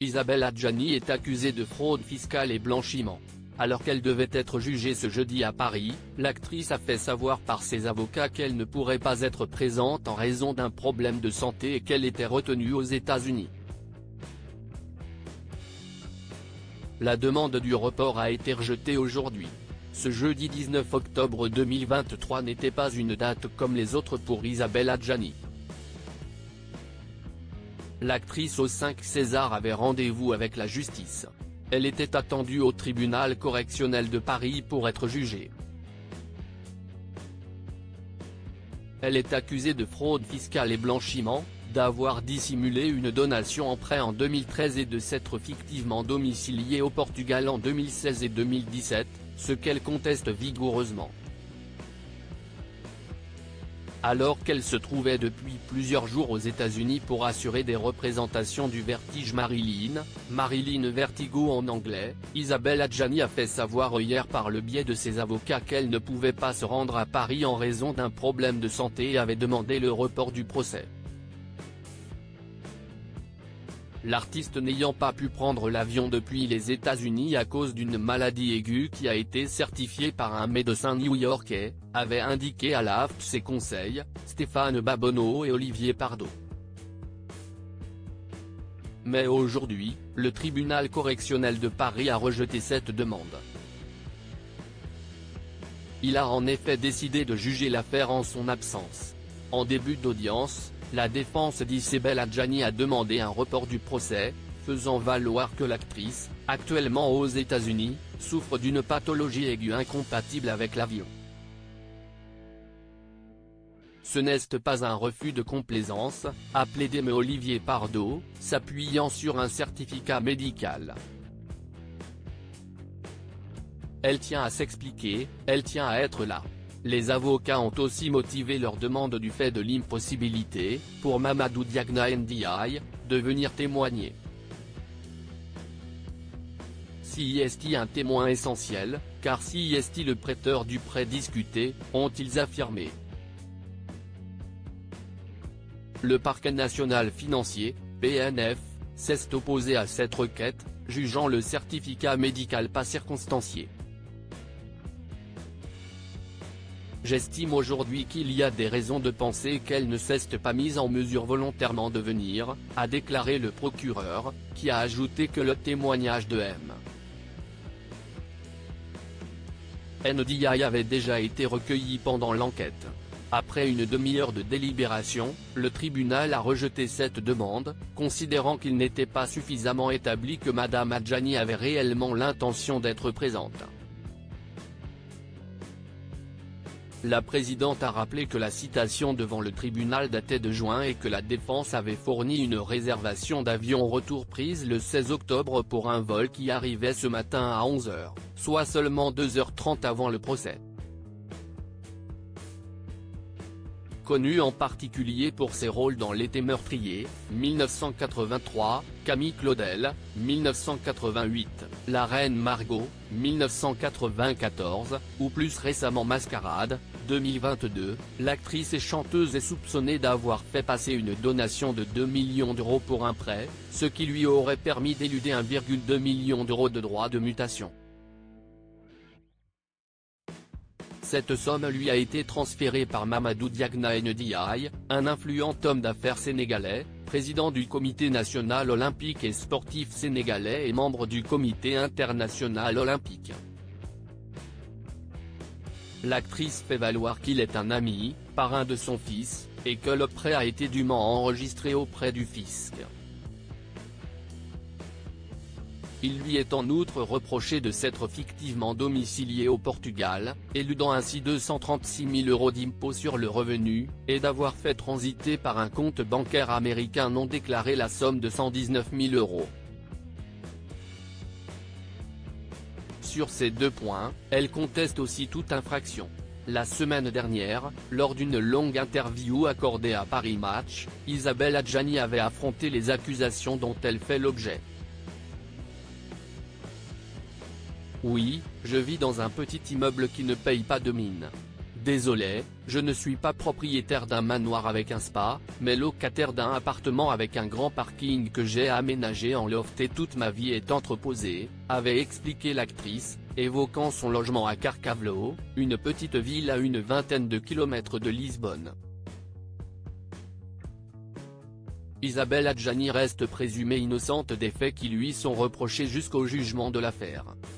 Isabelle Adjani est accusée de fraude fiscale et blanchiment. Alors qu'elle devait être jugée ce jeudi à Paris, l'actrice a fait savoir par ses avocats qu'elle ne pourrait pas être présente en raison d'un problème de santé et qu'elle était retenue aux États-Unis. La demande du report a été rejetée aujourd'hui. Ce jeudi 19 octobre 2023 n'était pas une date comme les autres pour Isabelle Adjani. L'actrice aux 5 Césars avait rendez-vous avec la justice. Elle était attendue au tribunal correctionnel de Paris pour être jugée. Elle est accusée de fraude fiscale et blanchiment, d'avoir dissimulé une donation en prêt en 2013 et de s'être fictivement domiciliée au Portugal en 2016 et 2017, ce qu'elle conteste vigoureusement. Alors qu'elle se trouvait depuis plusieurs jours aux États-Unis pour assurer des représentations du Vertige Marilyn Vertigo en anglais, Isabelle Adjani a fait savoir hier par le biais de ses avocats qu'elle ne pouvait pas se rendre à Paris en raison d'un problème de santé et avait demandé le report du procès. L'artiste n'ayant pas pu prendre l'avion depuis les États-Unis à cause d'une maladie aiguë qui a été certifiée par un médecin new-yorkais, avait indiqué à l'AFP ses conseils, Stéphane Babonneau et Olivier Pardo. Mais aujourd'hui, le tribunal correctionnel de Paris a rejeté cette demande. Il a en effet décidé de juger l'affaire en son absence. En début d'audience, la défense d'Isabelle Adjani a demandé un report du procès, faisant valoir que l'actrice, actuellement aux États-Unis, souffre d'une pathologie aiguë incompatible avec l'avion. Ce n'est pas un refus de complaisance, a plaidé M. Olivier Pardo, s'appuyant sur un certificat médical. Elle tient à s'expliquer, elle tient à être là. Les avocats ont aussi motivé leur demande du fait de l'impossibilité, pour Mamadou Diagna Ndiaye, de venir témoigner. Si est un témoin essentiel, car si est le prêteur du prêt discuté, ont-ils affirmé. Le parquet national financier, PNF, s'est opposé à cette requête, jugeant le certificat médical pas circonstancié. J'estime aujourd'hui qu'il y a des raisons de penser qu'elle ne s'est pas mise en mesure volontairement de venir, a déclaré le procureur, qui a ajouté que le témoignage de Ndiaye avait déjà été recueilli pendant l'enquête. Après une demi-heure de délibération, le tribunal a rejeté cette demande, considérant qu'il n'était pas suffisamment établi que Madame Adjani avait réellement l'intention d'être présente. La présidente a rappelé que la citation devant le tribunal datait de juin et que la défense avait fourni une réservation d'avion retour prise le 16 octobre pour un vol qui arrivait ce matin à 11h, soit seulement 2h30 avant le procès. Connue en particulier pour ses rôles dans L'été meurtrier, 1983, Camille Claudel, 1988, La Reine Margot, 1994, ou plus récemment Mascarade, 2022, l'actrice et chanteuse est soupçonnée d'avoir fait passer une donation de 2 millions d'euros pour un prêt, ce qui lui aurait permis d'éluder 1,2 million d'euros de droits de mutation. Cette somme lui a été transférée par Mamadou Diagna Ndiaye, un influent homme d'affaires sénégalais, président du Comité national olympique et sportif sénégalais et membre du Comité international olympique. L'actrice fait valoir qu'il est un ami, parrain de son fils, et que le prêt a été dûment enregistré auprès du fisc. Il lui est en outre reproché de s'être fictivement domicilié au Portugal, éludant ainsi 236 000 euros d'impôt sur le revenu, et d'avoir fait transiter par un compte bancaire américain non déclaré la somme de 119 000 euros. Sur ces deux points, elle conteste aussi toute infraction. La semaine dernière, lors d'une longue interview accordée à Paris Match, Isabelle Adjani avait affronté les accusations dont elle fait l'objet. « Oui, je vis dans un petit immeuble qui ne paye pas de mine. Désolé, je ne suis pas propriétaire d'un manoir avec un spa, mais locataire d'un appartement avec un grand parking que j'ai aménagé en loft et toute ma vie est entreposée, avait expliqué l'actrice, évoquant son logement à Carcavelos, une petite ville à une vingtaine de kilomètres de Lisbonne. Isabelle Adjani reste présumée innocente des faits qui lui sont reprochés jusqu'au jugement de l'affaire.